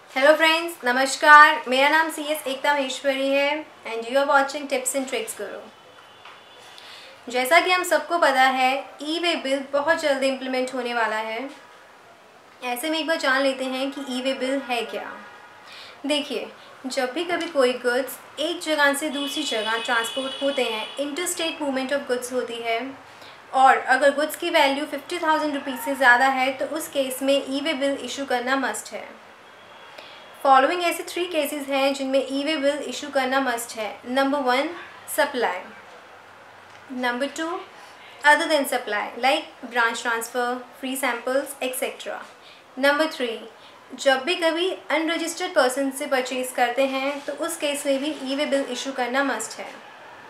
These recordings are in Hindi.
हेलो फ्रेंड्स, नमस्कार। मेरा नाम CS एकता महेश्वरी है and you are watching tips and tricks guru. जैसा कि हम सबको पता है, ई वे बिल बहुत जल्दी इम्प्लीमेंट होने वाला है। ऐसे में एक बार जान लेते हैं कि ई वे बिल है क्या। देखिए, जब भी कभी कोई गुड्स एक जगह से दूसरी जगह ट्रांसपोर्ट होते हैं, inter state movement of goods होती है, और अगर गुड्स की वैल्यू 50,000 रुपीज़ से ज़्यादा है तो उस केस में ई वे बिल इशू करना मस्ट है। फॉलोइंग ऐसे 3 केसेस हैं जिनमें ई वे बिल इशू करना मस्ट है। Number 1, supply. Number 2, other than supply like branch transfer, free samples etcetera. Number 3, जब भी कभी अनरजिस्टर्ड पर्सन से परचेज करते हैं तो उस केस में भी ई वे बिल इशू करना मस्ट है।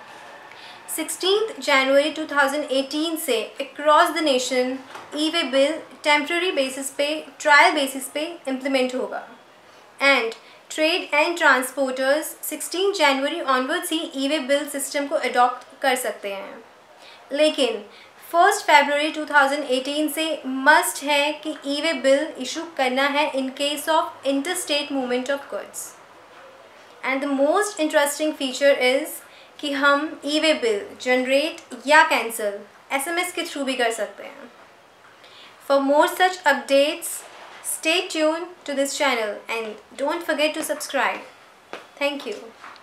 16 जनवरी 2018 से across the nation E way bill temporary basis पे, ट्रायल बेसिस पे इम्प्लीमेंट होगा एंड ट्रेड एंड ट्रांसपोर्टर्स 16 जनवरी ऑनवर्ड्स ही ई वे बिल सिस्टम को अडॉप्ट कर सकते हैं। लेकिन 1 फरवरी 2018 से मस्ट है कि ई वे बिल इशू करना है in case of inter state movement of goods. And the most interesting feature is कि हम ई वे बिल जनरेट या कैंसिल SMS के थ्रू भी कर सकते हैं। For more such updates, stay tuned to this channel and don't forget to subscribe. Thank you.